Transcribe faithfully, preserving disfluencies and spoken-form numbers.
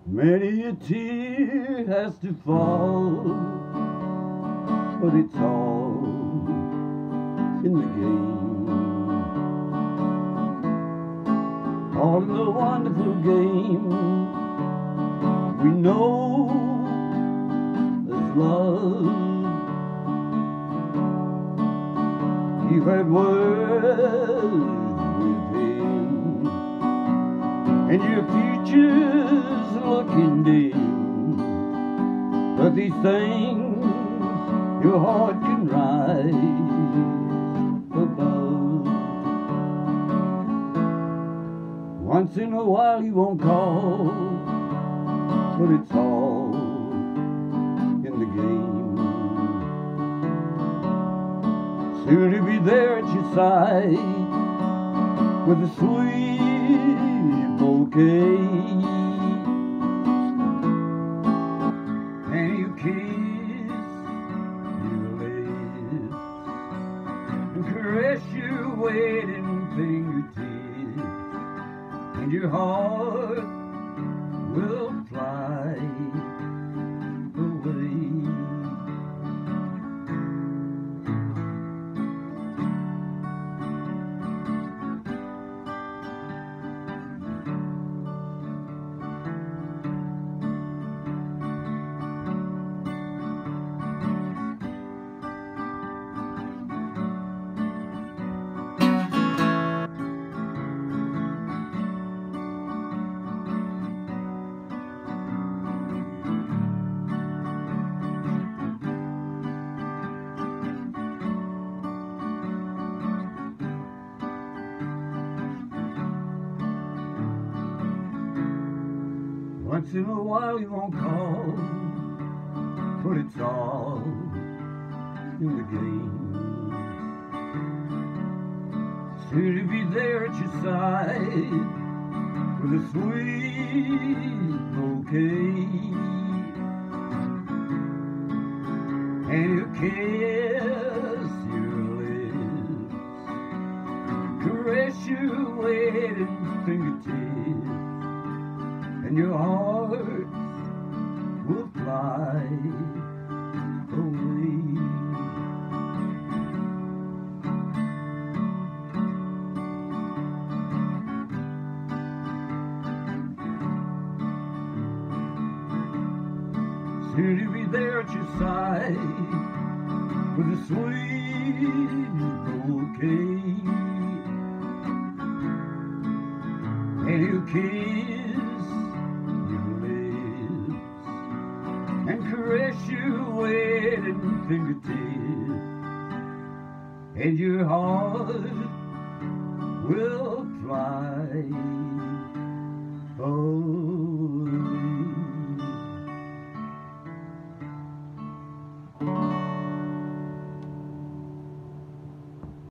Many a tear has to fall, but it's all in the game. All in the wonderful game we know as love. You had words with him, and your future's looking dim. But these things your heart can rise above. Once in a while he won't call, but it's all in the game. Soon he'll be there at your side with a sweet bouquet, and you kiss your lips and caress your waiting fingertips, and your heart will fly away. Once in a while he won't call, but it's all in the game. Soon he'll be there at your side with a sweet bouquet, and he'll kiss your lips, caress your waiting fingertips, and your heart will fly away. Soon he'll be there at your side with a sweet bouquet, and he'll kiss and caress your waiting fingertips, and your heart will fly away.